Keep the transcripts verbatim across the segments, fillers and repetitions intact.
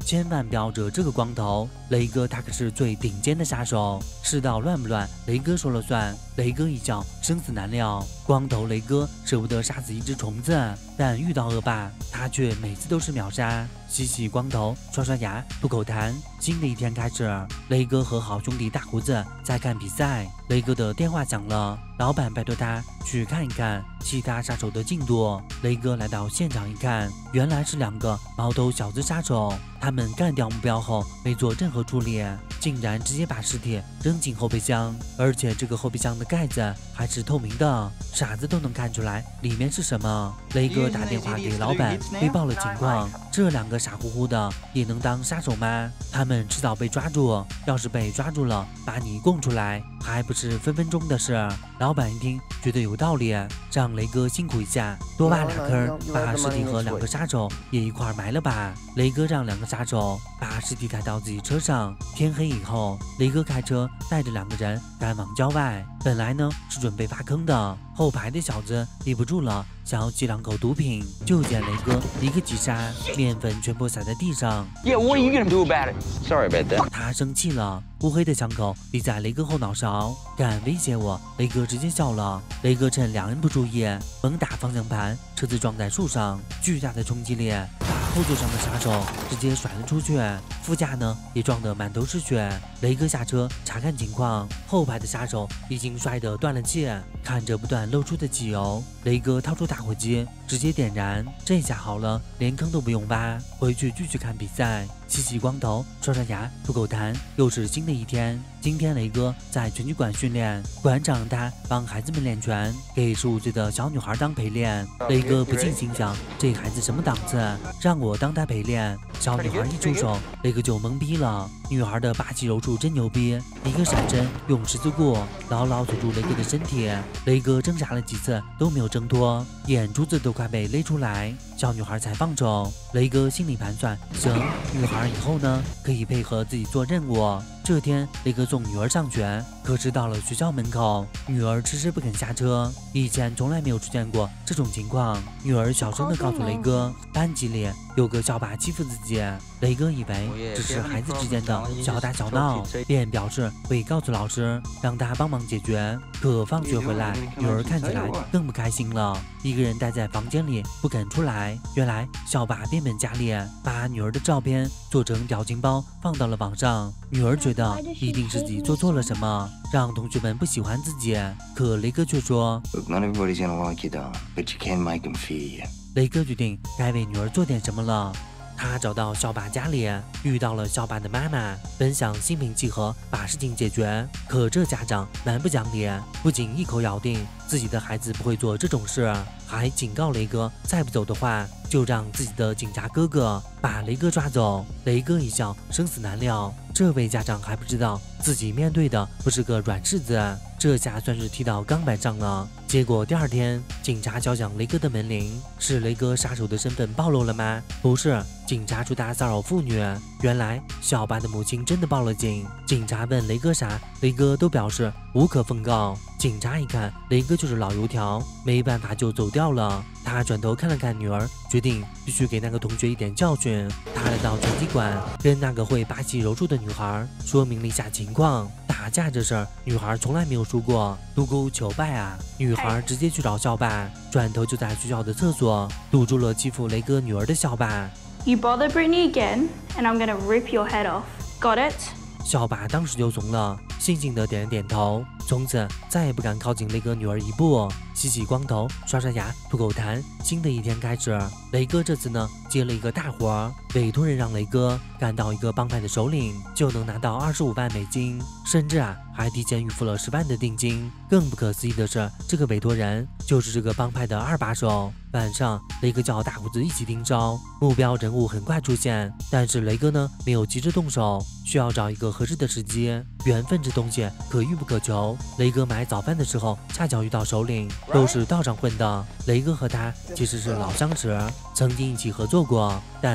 千万不要惹这个光头。雷哥他可是最顶尖的杀手，世道乱不乱，雷哥说了算。雷哥一叫，生死难料。光头雷哥舍不得杀死一只虫子，但遇到恶霸，他却每次都是秒杀。洗洗光头，刷刷牙，吐口痰。新的一天开始，雷哥和好兄弟大胡子在看比赛。雷哥的电话响了，老板拜托他去看一看其他杀手的进度。雷哥来到现场一看，原来是两个毛头小子杀手。他们干掉目标后没做任何处理，竟然直接把尸体扔进后备箱，而且这个后备箱的盖子还是透明的，傻子都能看出来里面是什么。雷哥打电话给老板汇报了情况，这两个傻乎乎的也能当杀手吗？他们迟早被抓住，要是被抓住了，把你供出来还不是分分钟的事。老板一听觉得有道理，让雷哥辛苦一下，多挖俩坑，把尸体和两个杀手也一块埋了吧。雷哥让两个杀手把尸体抬到自己车上。天黑以后，雷哥开车带着两个人赶往郊外。本来呢是准备挖坑的，后排的小子立不住了，想要挤两口毒品，就见雷哥一个急刹，面粉全部洒在地上。 Yeah, what are you gonna do about it? Sorry about that. 他生气了，乌黑的枪口立在雷哥后脑勺，敢威胁我？雷哥直接笑了。雷哥趁两人不注意，猛打方向盘，车子撞在树上，巨大的冲击力把后座上的杀手直接甩了出去，副驾呢也撞得满头是血。雷哥下车查看情况，后排的杀手已经摔得断了气，看着不断漏出的汽油，雷哥掏出打火机直接点燃，这下好了，连坑都不用挖，回去继续看比赛。洗洗光头，刷刷牙，吐口痰，又是新的一天。今天雷哥在拳击馆训练，馆长他帮孩子们练拳，给十五岁的小女孩当陪练。雷哥不禁心想，这孩子什么档次，让我当他陪练？小女孩一出手，雷哥就懵逼了。女孩的霸气柔术真牛逼，一个闪身用十字固牢牢锁住雷哥的身体。雷哥挣扎了几次都没有挣脱，眼珠子都快被勒出来，小女孩才放手。雷哥心里盘算，行，女孩以后呢可以配合自己做任务。这天，雷哥送女儿上学，可是到了学校门口，女儿迟迟不肯下车。以前从来没有出现过这种情况。女儿小声地告诉雷哥，班级里有个校霸欺负自己。雷哥以为只是孩子之间的小打小闹，便表示会告诉老师，让他帮忙解决。可放学回来，女儿看起来更不开心了，一个人待在房间里不肯出来。原来校霸变本加厉，把女儿的照片做成表情包放到了网上。女儿觉得一定是自己做错了什么，让同学们不喜欢自己。可雷哥却说， Look, not everybody's gonna like you, though, but you can't make them fear you. 雷哥决定该为女儿做点什么了。他找到校霸家里，遇到了校霸的妈妈，本想心平气和把事情解决，可这家长蛮不讲理，不仅一口咬定自己的孩子不会做这种事，还警告雷哥再不走的话，就让自己的警察哥哥把雷哥抓走。雷哥一笑，生死难料。这位家长还不知道自己面对的不是个软柿子，这下算是踢到钢板上了。结果第二天，警察敲响雷哥的门铃，是雷哥杀手的身份暴露了吗？不是，警察说他骚扰妇女。原来小巴的母亲真的报了警。警察问雷哥啥，雷哥都表示无可奉告。警察一看雷哥就是老油条，没办法就走掉了。他转头看了看女儿，决定必须给那个同学一点教训。他来到拳击馆，跟那个会霸气柔术的女孩说明了一下情况。打架这事儿，女孩从来没有输过，独孤求败啊！女孩直接去找校霸，转头就在学校的厕所堵住了欺负雷哥女儿的校霸。 You bother Brittany again, and I'm gonna rip your head off. Got it? 校霸当时就怂了，悻悻地点了点头，从此再也不敢靠近雷哥女儿一步。洗洗光头，刷刷牙，吐口痰。新的一天开始，雷哥这次呢接了一个大活，委托人让雷哥赶到一个帮派的首领，就能拿到二十五万美金，甚至啊还提前预付了十万的定金。更不可思议的是，这个委托人就是这个帮派的二把手。晚上，雷哥叫大胡子一起盯梢，目标人物很快出现，但是雷哥呢没有急着动手，需要找一个合适的时机。缘分这东西可遇不可求，雷哥买早饭的时候恰巧遇到首领，都是道上混的。雷哥和他其实是老相识，曾经一起合作过，但关系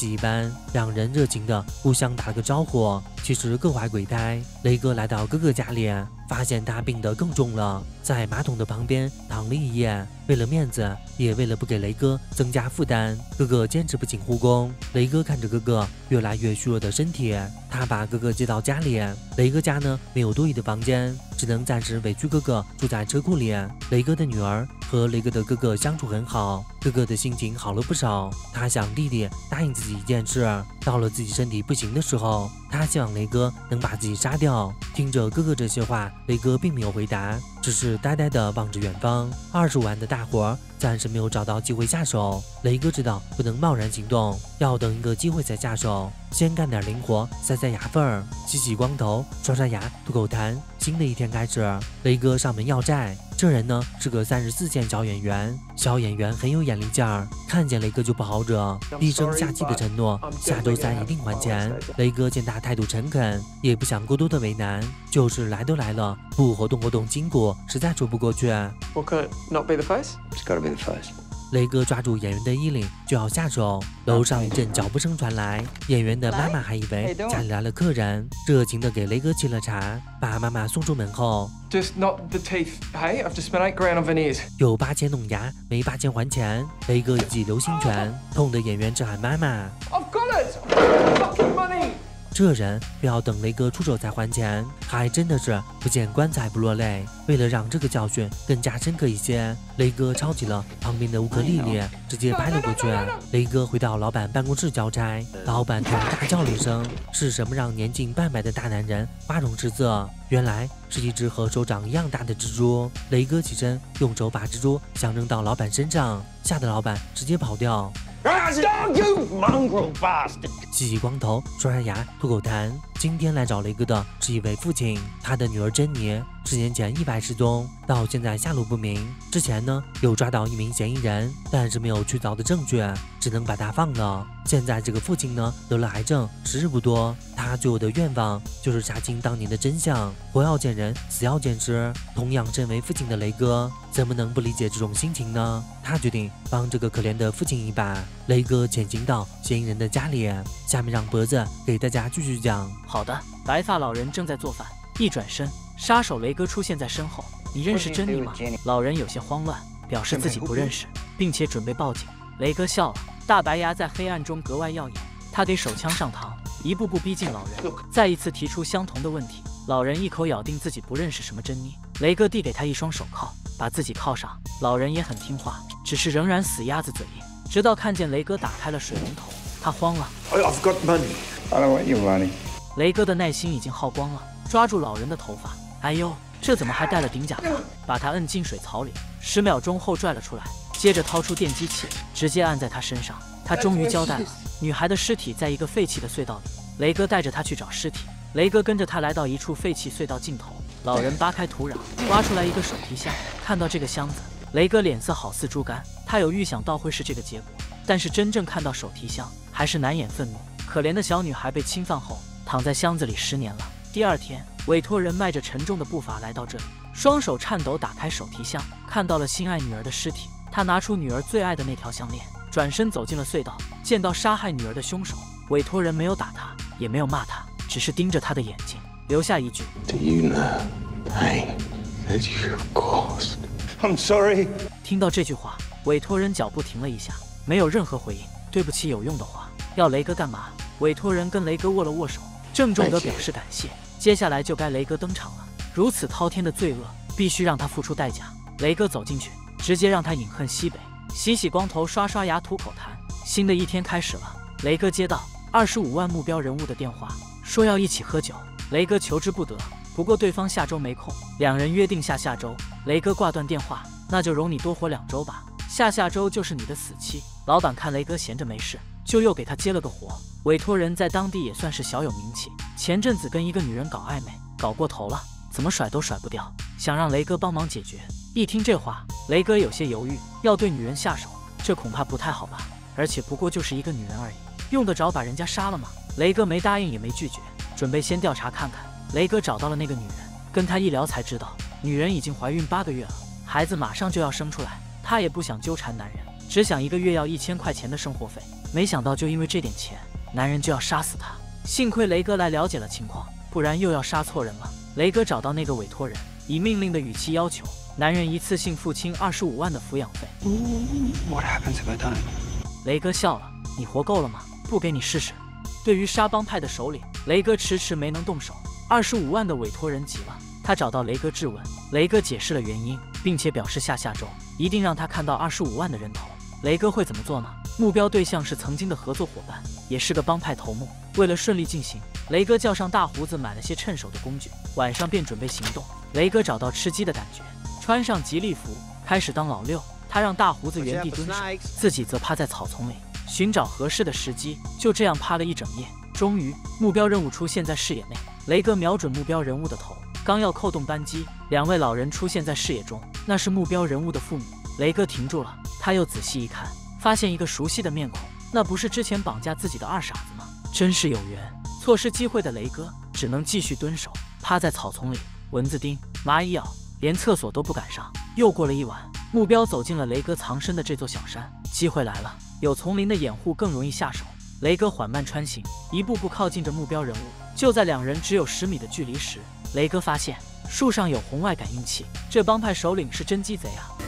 戏一般，两人热情的互相打了个招呼。其实各怀鬼胎，雷哥来到哥哥家里，发现他病得更重了，在马桶的旁边躺了一夜。为了面子，也为了不给雷哥增加负担，哥哥坚持不进护工。雷哥看着哥哥越来越虚弱的身体，他把哥哥接到家里。雷哥家呢没有多余的房间，只能暂时委屈哥哥住在车库里。雷哥的女儿和雷哥的哥哥相处很好，哥哥的心情好了不少。他想弟弟答应自己一件事，到了自己身体不行的时候，他希望雷哥能把自己杀掉。听着哥哥这些话，雷哥并没有回答，只是呆呆地望着远方。二十五万的大活暂时没有找到机会下手，雷哥知道不能贸然行动，要等一个机会再下手，先干点零活，塞塞牙缝儿，洗洗光头，刷刷牙，吐口痰。新的一天开始，雷哥上门要债。这人呢是个三十四线小演员，小演员很有眼力劲儿，看见雷哥就不好惹，低声下气的承诺下周三一定还钱。雷哥见他态度诚恳，也不想过多的为难，就是来都来了，不活动活动筋骨实在说不过去。 What could not be the face? It's gotta be the first. 雷哥抓住演员的衣领就要下手，楼上一阵脚步声传来，演员的妈妈还以为家里来了客人，热情的给雷哥沏了茶，把妈妈送出门后， Just not the teeth. Hey, I've just spent eight grand on veneers. 有八千弄牙，没八千还钱。雷哥一记流星拳，痛的演员直喊妈妈。 I've got it. Fucking money. 这人非要等雷哥出手才还钱，还真的是不见棺材不落泪。为了让这个教训更加深刻一些，雷哥抄起了旁边的乌克丽丽，直接拍了过去。雷哥回到老板办公室交差，老板突然大叫了一声：“是什么让年近半百的大男人花容失色？”原来是一只和手掌一样大的蜘蛛。雷哥起身，用手把蜘蛛想扔到老板身上，吓得老板直接跑掉。 You mongrel bastard! 洗洗光头，刷刷牙，吐口痰。今天来找雷哥的是一位父亲，他的女儿珍妮十年前意外失踪，到现在下落不明。之前呢，有抓到一名嫌疑人，但是没有确凿的证据，只能把他放了。现在这个父亲呢，得了癌症，时日不多。他最后的愿望就是查清当年的真相，活要见人，死要见尸。同样身为父亲的雷哥，怎么能不理解这种心情呢？他决定帮这个可怜的父亲一把。雷哥潜行到嫌疑人的家里，下面让脖子给大家继续讲。 好的，白发老人正在做饭，一转身，杀手雷哥出现在身后。你认识珍妮吗？老人有些慌乱，表示自己不认识，并且准备报警。雷哥笑了，大白牙在黑暗中格外耀眼。他给手枪上膛，一步步逼近老人，再一次提出相同的问题。老人一口咬定自己不认识什么珍妮。雷哥递给他一双手铐，把自己铐上。老人也很听话，只是仍然死鸭子嘴硬。直到看见雷哥打开了水龙头，他慌了。 I've got money. I don't want your money. 雷哥的耐心已经耗光了，抓住老人的头发。哎呦，这怎么还戴了顶假发？把他摁进水槽里，十秒钟后拽了出来，接着掏出电击器，直接按在他身上。他终于交代了，女孩的尸体在一个废弃的隧道里。雷哥带着他去找尸体。雷哥跟着他来到一处废弃隧道尽头，老人扒开土壤，挖出来一个手提箱。看到这个箱子，雷哥脸色好似猪肝。他有预想到会是这个结果，但是真正看到手提箱，还是难掩愤怒。可怜的小女孩被侵犯后，躺在箱子里十年了。第二天，委托人迈着沉重的步伐来到这里，双手颤抖打开手提箱，看到了心爱女儿的尸体。他拿出女儿最爱的那条项链，转身走进了隧道。见到杀害女儿的凶手，委托人没有打他，也没有骂他，只是盯着他的眼睛，留下一句 Do you know pain that you've caused? I'm sorry. 听到这句话，委托人脚步停了一下，没有任何回应。对不起有用的话，要雷哥干嘛？委托人跟雷哥握了握手，郑重地表示感谢。接下来就该雷哥登场了，如此滔天的罪恶，必须让他付出代价。雷哥走进去，直接让他饮恨西北，洗洗光头，刷刷牙，吐口痰。新的一天开始了。雷哥接到二十五万目标人物的电话，说要一起喝酒。雷哥求之不得，不过对方下周没空，两人约定下下周。雷哥挂断电话，那就容你多活两周吧，下下周就是你的死期。老板看雷哥闲着没事，就又给他接了个活。委托人在当地也算是小有名气，前阵子跟一个女人搞暧昧，搞过头了，怎么甩都甩不掉，想让雷哥帮忙解决。一听这话，雷哥有些犹豫，要对女人下手，这恐怕不太好吧？而且不过就是一个女人而已，用得着把人家杀了吗？雷哥没答应也没拒绝，准备先调查看看。雷哥找到了那个女人，跟她一聊才知道，女人已经怀孕八个月了，孩子马上就要生出来。她也不想纠缠男人，只想一个月要一千块钱的生活费。 没想到就因为这点钱，男人就要杀死他。幸亏雷哥来了解了情况，不然又要杀错人了。雷哥找到那个委托人，以命令的语气要求男人一次性付清二十五万的抚养费。 What happens if I don't? 雷哥笑了，你活够了吗？不给你试试。对于沙帮派的首领，雷哥迟迟没能动手。二十五万的委托人急了，他找到雷哥质问，雷哥解释了原因，并且表示下下周一定让他看到二十五万的人头。雷哥会怎么做呢？目标对象是曾经的合作伙伴，也是个帮派头目。为了顺利进行，雷哥叫上大胡子买了些趁手的工具，晚上便准备行动。雷哥找到吃鸡的感觉，穿上吉利服，开始当老六。他让大胡子原地蹲守，自己则趴在草丛里寻找合适的时机。就这样趴了一整夜，终于目标任务出现在视野内。雷哥瞄准目标人物的头，刚要扣动扳机，两位老人出现在视野中，那是目标人物的父母。雷哥停住了，他又仔细一看，发现一个熟悉的面孔，那不是之前绑架自己的二傻子吗？真是有缘。错失机会的雷哥只能继续蹲守，趴在草丛里，蚊子叮，蚂蚁咬，连厕所都不敢上。又过了一晚，目标走进了雷哥藏身的这座小山。机会来了，有丛林的掩护更容易下手。雷哥缓慢穿行，一步步靠近着目标人物。就在两人只有十米的距离时，雷哥发现树上有红外感应器，这帮派首领是真鸡贼啊！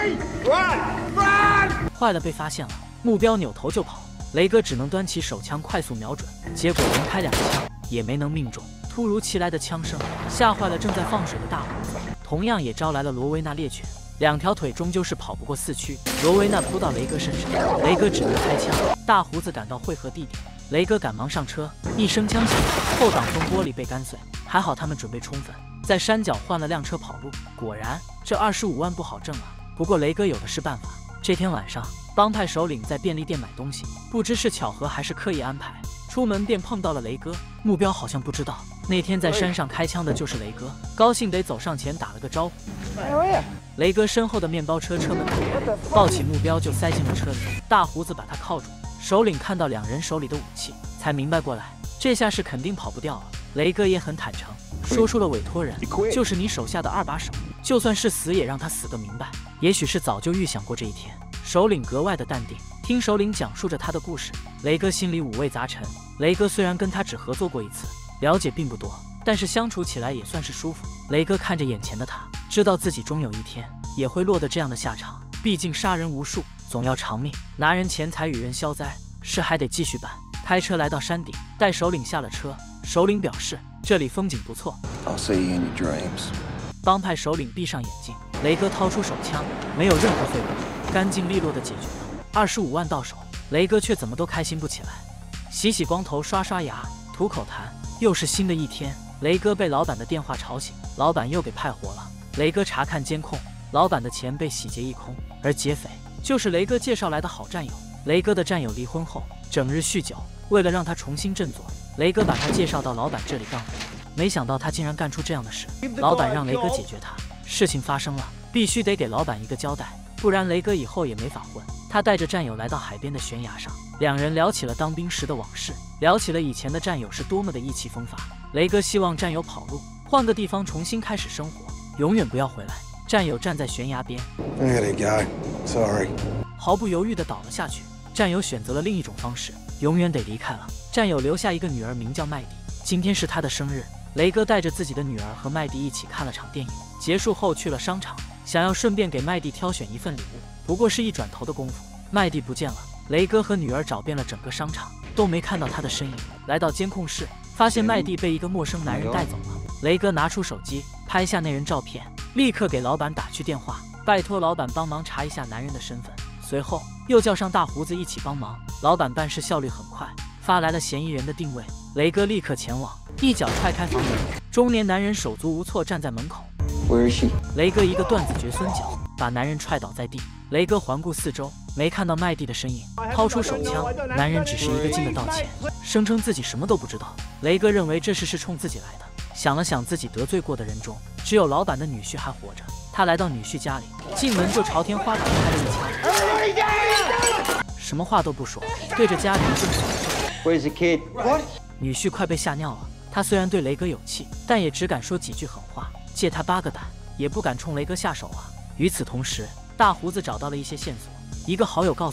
坏了，被发现了，目标扭头就跑。雷哥只能端起手枪快速瞄准，结果连开两枪也没能命中。突如其来的枪声吓坏了正在放水的大胡子，同样也招来了罗威纳猎犬。两条腿终究是跑不过四驱，罗威纳扑到雷哥身上，雷哥只能开枪。大胡子赶到汇合地点，雷哥赶忙上车，一声枪响，后挡风玻璃被干碎。还好他们准备充分，在山脚换了辆车跑路。果然，这二十五万不好挣啊。不过雷哥有的是办法。这天晚上，帮派首领在便利店买东西，不知是巧合还是刻意安排，出门便碰到了雷哥。目标好像不知道，那天在山上开枪的就是雷哥，高兴得走上前打了个招呼。雷哥身后的面包车车门打开，抱起目标就塞进了车里。大胡子把他铐住，首领看到两人手里的武器，才明白过来，这下是肯定跑不掉了。雷哥也很坦诚，说出了委托人就是你手下的二把手，就算是死也让他死个明白。也许是早就预想过这一天，首领格外的淡定，听首领讲述着他的故事，雷哥心里五味杂陈。雷哥虽然跟他只合作过一次，了解并不多，但是相处起来也算是舒服。雷哥看着眼前的他，知道自己终有一天也会落得这样的下场，毕竟杀人无数，总要偿命，拿人钱财与人消灾，事还得继续办。开车来到山顶，带首领下了车。首领表示这里风景不错。 I'll see you in your dreams. 帮派首领闭上眼睛，雷哥掏出手枪，没有任何废物，干净利落的解决了。二十五万到手，雷哥却怎么都开心不起来。洗洗光头，刷刷牙，吐口痰，又是新的一天。雷哥被老板的电话吵醒，老板又给派活了。雷哥查看监控，老板的钱被洗劫一空，而劫匪就是雷哥介绍来的好战友。雷哥的战友离婚后整日酗酒，为了让他重新振作，雷哥把他介绍到老板这里干活。没想到他竟然干出这样的事，老板让雷哥解决他。事情发生了，必须得给老板一个交代，不然雷哥以后也没法混。他带着战友来到海边的悬崖上，两人聊起了当兵时的往事，聊起了以前的战友是多么的意气风发。雷哥希望战友跑路，换个地方重新开始生活，永远不要回来。战友站在悬崖边， I gotta go. Sorry. 毫不犹豫地倒了下去。战友选择了另一种方式，永远得离开了。战友留下一个女儿，名叫麦迪，今天是她的生日。雷哥带着自己的女儿和麦迪一起看了场电影，结束后去了商场，想要顺便给麦迪挑选一份礼物。不过是一转头的功夫，麦迪不见了。雷哥和女儿找遍了整个商场，都没看到她的身影。来到监控室，发现麦迪被一个陌生男人带走了。雷哥拿出手机拍下那人照片，立刻给老板打去电话，拜托老板帮忙查一下男人的身份。随后又叫上大胡子一起帮忙。老板办事效率很快，发来了嫌疑人的定位。雷哥立刻前往，一脚踹开房门，中年男人手足无措站在门口。 Where is she? 雷哥一个断子绝孙脚，把男人踹倒在地。雷哥环顾四周，没看到麦蒂的身影，掏出手枪。男人只是一个劲的道歉，声称自己什么都不知道。雷哥认为这事是冲自己来的，想了想自己得罪过的人中，只有老板的女婿还活着。他来到女婿家里，进门就朝天花板开了一枪，什么话都不说，对着家里一顿扫射。 Where's the kid? What? 女婿快被吓尿了。他虽然对雷哥有气，但也只敢说几句狠话，借他八个胆，也不敢冲雷哥下手啊。与此同时，大胡子找到了一些线索，一个好友告诉他，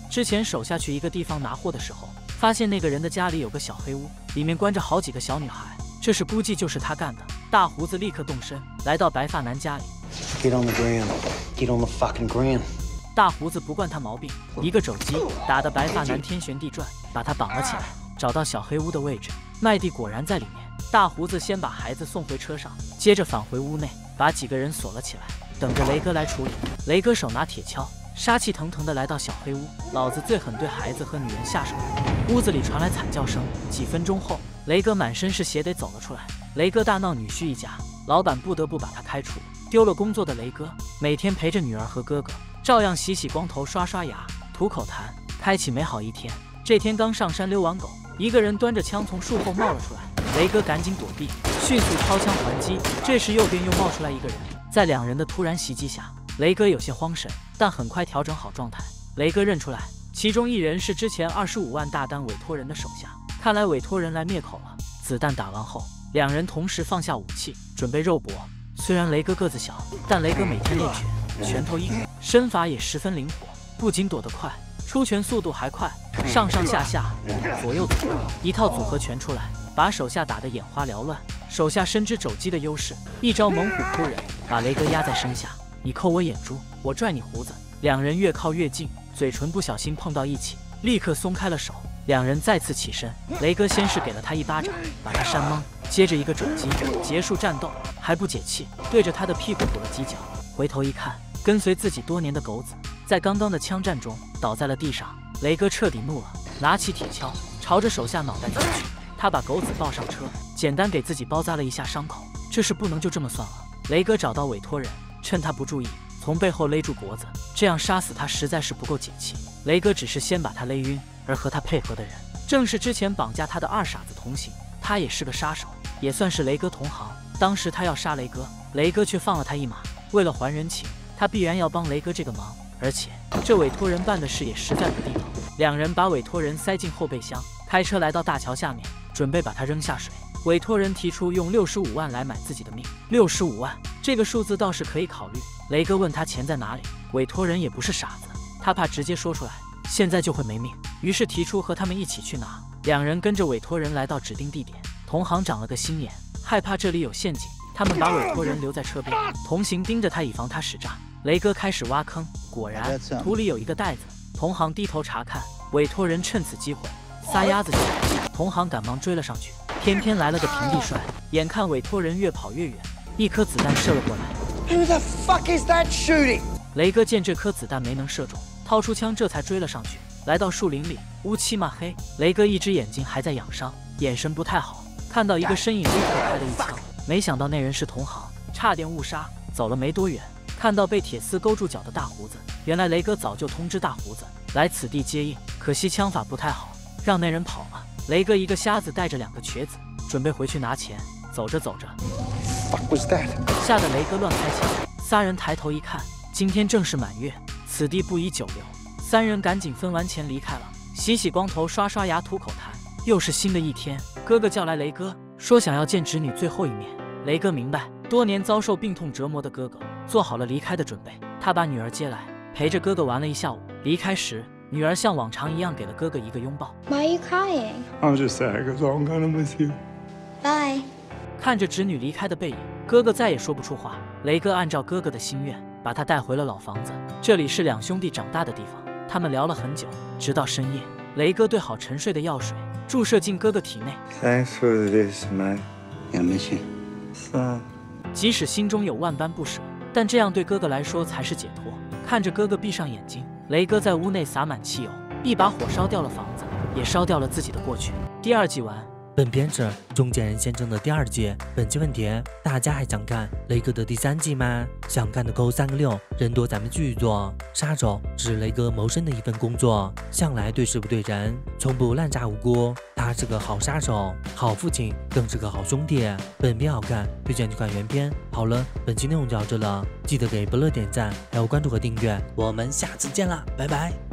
之前手下去一个地方拿货的时候，发现那个人的家里有个小黑屋，里面关着好几个小女孩，这是估计就是他干的。大胡子立刻动身，来到白发男家里。 Get on the gram. Get on the fucking gram. 大胡子不惯他毛病，一个肘击打得白发男天旋地转，把他绑了起来。找到小黑屋的位置，麦蒂果然在里面。大胡子先把孩子送回车上，接着返回屋内，把几个人锁了起来，等着雷哥来处理。雷哥手拿铁锹，杀气腾腾地来到小黑屋，老子最狠，对孩子和女人下手。屋子里传来惨叫声。几分钟后，雷哥满身是血得走了出来。雷哥大闹女婿一家，老板不得不把他开除。丢了工作的雷哥，每天陪着女儿和哥哥，照样洗洗光头、刷刷牙、吐口痰，开启美好一天。这天刚上山溜完狗，一个人端着枪从树后冒了出来，雷哥赶紧躲避，迅速掏枪还击。这时右边又冒出来一个人，在两人的突然袭击下，雷哥有些慌神，但很快调整好状态。雷哥认出来，其中一人是之前二十五万大单委托人的手下，看来委托人来灭口了。子弹打完后，两人同时放下武器，准备肉搏。虽然雷哥个子小，但雷哥每天练拳，拳头硬，身法也十分灵活，不仅躲得快，出拳速度还快，上上下下、左右左右，一套组合拳出来，把手下打得眼花缭乱。手下深知肘击的优势，一招猛虎扑人，把雷哥压在身下。你扣我眼珠，我拽你胡子。两人越靠越近，嘴唇不小心碰到一起，立刻松开了手。两人再次起身，雷哥先是给了他一巴掌，把他扇懵，接着一个肘击，结束战斗。还不解气，对着他的屁股补了几脚。回头一看，跟随自己多年的狗子，在刚刚的枪战中倒在了地上。雷哥彻底怒了，拿起铁锹朝着手下脑袋砸去。他把狗子抱上车，简单给自己包扎了一下伤口。这事不能就这么算了。雷哥找到委托人，趁他不注意，从背后勒住脖子，这样杀死他实在是不够解气。雷哥只是先把他勒晕，而和他配合的人正是之前绑架他的二傻子同行，他也是个杀手，也算是雷哥同行。当时他要杀雷哥，雷哥却放了他一马。为了还人情，他必然要帮雷哥这个忙，而且这委托人办的事也实在不地道。两人把委托人塞进后备箱，开车来到大桥下面，准备把他扔下水。委托人提出用六十五万来买自己的命。六十五万这个数字倒是可以考虑。雷哥问他钱在哪里，委托人也不是傻子，他怕直接说出来，现在就会没命，于是提出和他们一起去拿。两人跟着委托人来到指定地点，同行长了个心眼，害怕这里有陷阱，他们把委托人留在车边，同行盯着他，以防他使诈。雷哥开始挖坑，果然土里有一个袋子，同行低头查看，委托人趁此机会撒丫子起来，同行赶忙追了上去，偏偏来了个平地摔，眼看委托人越跑越远，一颗子弹射了过来。 Who the fuck is that shooting? 雷哥见这颗子弹没能射中，掏出枪这才追了上去。来到树林里，乌漆嘛黑，雷哥一只眼睛还在养伤，眼神不太好，看到一个身影立刻开了一枪，没想到那人是同行，差点误杀。走了没多远，看到被铁丝勾住脚的大胡子，原来雷哥早就通知大胡子来此地接应，可惜枪法不太好，让那人跑了。雷哥一个瞎子带着两个瘸子，准备回去拿钱。走着走着， Fuck was that? 吓得雷哥乱开枪。仨人抬头一看，今天正是满月，此地不宜久留。三人赶紧分完钱离开了，洗洗光头，刷刷牙，吐口痰。又是新的一天，哥哥叫来雷哥，说想要见侄女最后一面。雷哥明白，多年遭受病痛折磨的哥哥做好了离开的准备。他把女儿接来，陪着哥哥玩了一下午。离开时，女儿像往常一样给了哥哥一个拥抱。 Why are you crying? I'm just sad because I'm gonna miss you. Bye. 看着侄女离开的背影，哥哥再也说不出话。雷哥按照哥哥的心愿，把他带回了老房子。这里是两兄弟长大的地方，他们聊了很久，直到深夜。雷哥兑好沉睡的药水，注射进哥哥体内。 Thanks for this, man. I miss you. Son. 即使心中有万般不舍，但这样对哥哥来说才是解脱。看着哥哥闭上眼睛，雷哥在屋内洒满汽油，一把火烧掉了房子，也烧掉了自己的过去。第二季完。 本片是《中间人先生》的第二季。本期问题：大家还想看雷哥的第三季吗？想看的扣三个六，人多咱们继续做。杀手是雷哥谋生的一份工作，向来对事不对人，从不滥杀无辜。他是个好杀手、好父亲，更是个好兄弟。本片好看，推荐去看原片。好了，本期内容就到这了，记得给伯乐点赞，还有关注和订阅。我们下次见啦，拜拜。